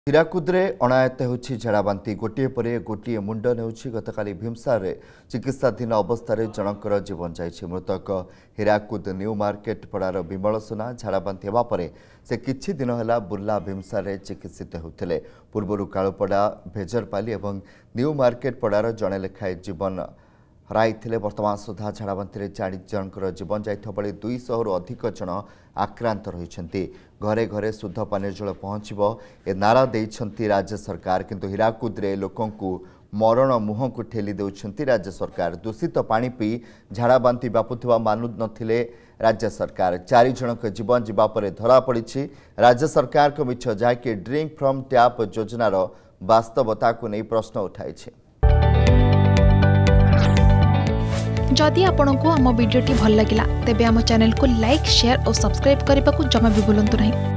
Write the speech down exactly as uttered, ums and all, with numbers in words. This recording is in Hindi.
ହୀରାକୁଦରେ ଅଣାୟତ୍ତ ହେଉଛି ଝାଡ଼ାବାନ୍ତି ଗୋଟିଏ ପରେ ଗୋଟିଏ ମୁଣ୍ଡ ନେଉଛି। ଗତକାଲି ଭୀମସାରରେ ଚିକିତ୍ସାଧୀନ ଅବସ୍ଥାରେ ଜଣଙ୍କର ଜୀବନ ଯାଇଛି। ମୃତକ ହୀରାକୁଦ ନ୍ୟୁ ମାର୍କେଟ ପଡ଼ାର ବିମଳ ସୁନା ଝାଡ଼ାବାନ୍ତି ହେବା ପରେ ସେ କିଛି ଦିନ ହେଲା ବୁର୍ଲା ଭୀମସାରରେ ଚିକିତ୍ସିତ ହେଉଥିଲେ। ପୂର୍ବରୁ କାଳୁପଡ଼ା ଭେଜରପାଲି ଏବଂ ନ୍ୟୁ ମାର୍କେଟ ପଡ଼ାର ଜଣେ ଲେଖାଏଁ ଜୀବନ ହରାଇଥିଲେ। ବର୍ତ୍ତମାନ ସୁଦ୍ଧା ଝାଡ଼ାବାନ୍ତିରେ ଚାରି ଜଣଙ୍କର ଜୀବନ ଯାଇଥିବା ବେଳେ ଦୁଇଶହରୁ ଅଧିକ ଜଣ ଆକ୍ରାନ୍ତ ରହିଛନ୍ତି। ଘରେ ଘରେ शुद्ध पानीय जल पहुँचब ए नारा देइछंती राज्य सरकार, किंतु हीराकुदरे लोकंकु मरण मुह को ठेली देउछंती राज्य सरकार। दूषित पानी पी झाड़ाबांति व्यापुवा मानु नथिले राज्य सरकार। चारि जनक जीवन जीवा परे धरा पड़ी राज्य सरकार को मिछ, जहाँकि ड्रिंक फ्रॉम टैप योजनार वास्तवता को नहीं प्रश्न उठाई। जदि आपंक आम भिडी भल लगा तेब आम चैनल को लाइक शेयर और सब्सक्राइब करने को जमा भी भूलु नहीं।